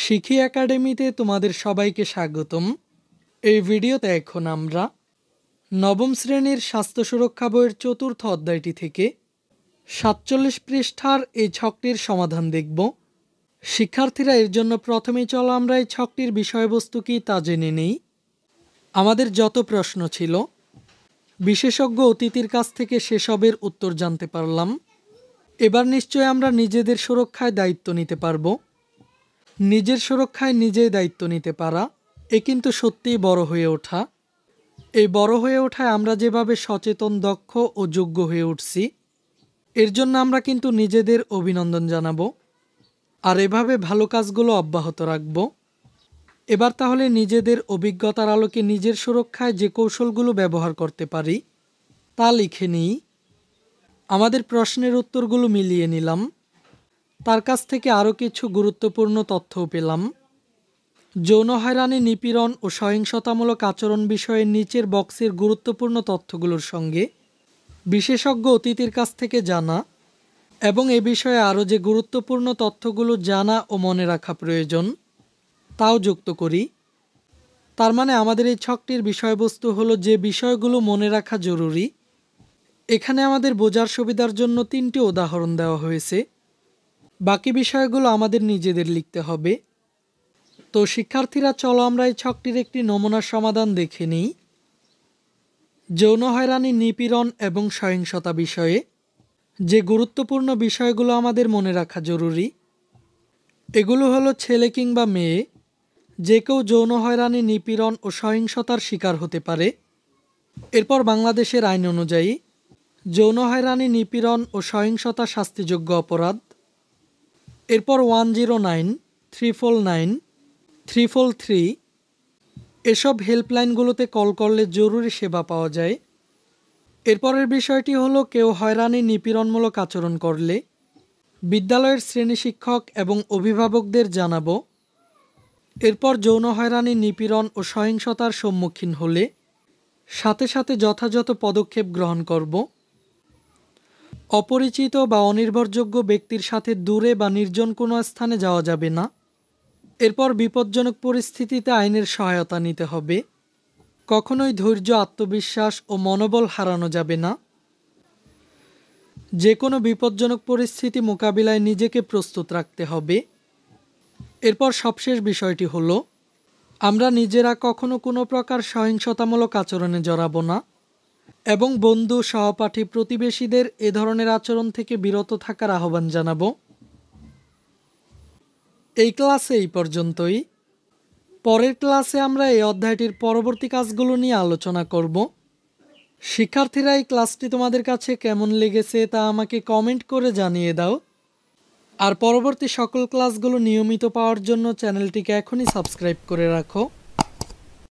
শিখি একাডেমিতে তোমাদের সবাইকে স্বাগতম। এই ভিডিওতে এখন আমরা নবম শ্রেণীর স্বাস্থ্য সুরক্ষা বইয়ের চতুর্থ অধ্যায়টি থেকে ৪৭ পৃষ্ঠার এই ছকটির সমাধান দেখব। শিক্ষার্থীরা, এর জন্য প্রথমেই চলো আমরা এই ছকটির বিষয়বস্তু কি তা জেনে নেই। আমাদের যত প্রশ্ন ছিল বিশেষজ্ঞ অতিথির কাছ থেকে সেসবের উত্তর জানতে পারলাম। এবার নিশ্চয়ই আমরা নিজেদের সুরক্ষায় দায়িত্ব নিতে পারবো। নিজের সুরক্ষায় নিজেই দায়িত্ব নিতে পারা, এ কিন্তু সত্যিই বড় হয়ে ওঠা। এই বড় হয়ে ওঠায় আমরা যেভাবে সচেতন, দক্ষ ও যোগ্য হয়ে উঠছি, এর জন্য আমরা কিন্তু নিজেদের অভিনন্দন জানাবো। আর এভাবে ভালো কাজগুলো অব্যাহত রাখব। এবার তাহলে নিজেদের অভিজ্ঞতার আলোকে নিজের সুরক্ষায় যে কৌশলগুলো ব্যবহার করতে পারি তা লিখে নিই। আমাদের প্রশ্নের উত্তরগুলো মিলিয়ে নিলাম। তার কাছ থেকে আরও কিছু গুরুত্বপূর্ণ তথ্যও পেলাম। যৌন হয়রানি, নিপীড়ন ও সহিংসতামূলক আচরণ বিষয়ে নিচের বক্সের গুরুত্বপূর্ণ তথ্যগুলোর সঙ্গে বিশেষজ্ঞ অতিথির কাছ থেকে জানা এবং এ বিষয়ে আরও যে গুরুত্বপূর্ণ তথ্যগুলো জানা ও মনে রাখা প্রয়োজন তাও যুক্ত করি। তার মানে আমাদের এই ছকটির বিষয়বস্তু হলো যে বিষয়গুলো মনে রাখা জরুরি। এখানে আমাদের বোঝার সুবিধার জন্য 3টি উদাহরণ দেওয়া হয়েছে। বাকি বিষয়গুলো আমাদের নিজেদের লিখতে হবে। তো শিক্ষার্থীরা, চলো আমরা এই ছকটির একটি নমুনা সমাধান দেখে নিই। যৌন হয়রানি, নিপীড়ন এবং সহিংসতা বিষয়ে যে গুরুত্বপূর্ণ বিষয়গুলো আমাদের মনে রাখা জরুরি, এগুলো হলো ছেলে কিংবা মেয়ে যে কেউ যৌন হয়রানি, নিপীড়ন ও সহিংসতার শিকার হতে পারে। এরপর বাংলাদেশের আইন অনুযায়ী যৌন হয়রানি, নিপীড়ন ও সহিংসতা শাস্তিযোগ্য অপরাধ। এরপর 109, 349, 343 এসব হেল্পলাইনগুলোতে কল করলে জরুরি সেবা পাওয়া যায়। এরপরের বিষয়টি হলো কেউ হয়রানি, নিপীড়নমূলক আচরণ করলে বিদ্যালয়ের শ্রেণী শিক্ষক এবং অভিভাবকদের জানাবো। এরপর যৌন হয়রানি, নিপীড়ন ও সহিংসতার সম্মুখীন হলে সাথে সাথে যথাযথ পদক্ষেপ গ্রহণ করব। অপরিচিত বা অনির্ভরযোগ্য ব্যক্তির সাথে দূরে বা নির্জন কোনো স্থানে যাওয়া যাবে না। এরপর বিপজ্জনক পরিস্থিতিতে আইনের সহায়তা নিতে হবে। কখনোই ধৈর্য, আত্মবিশ্বাস ও মনোবল হারানো যাবে না। যে কোনো বিপজ্জনক পরিস্থিতি মোকাবিলায় নিজেকে প্রস্তুত রাখতে হবে। এরপর সবশেষ বিষয়টি হলো আমরা নিজেরা কখনো কোনো প্রকার সহিংসতামূলক আচরণে জড়াবো না এবং বন্ধু, সহপাঠী, প্রতিবেশীদের এ ধরনের আচরণ থেকে বিরত থাকার আহ্বান জানাবো। এই ক্লাসে এই পর্যন্তই। পরের ক্লাসে আমরা এই অধ্যায়টির পরবর্তী কাজগুলো নিয়ে আলোচনা করব। শিক্ষার্থীরা, এই ক্লাসটি তোমাদের কাছে কেমন লেগেছে তা আমাকে কমেন্ট করে জানিয়ে দাও। আর পরবর্তী সকল ক্লাসগুলো নিয়মিত পাওয়ার জন্য চ্যানেলটিকে এখনই সাবস্ক্রাইব করে রাখো।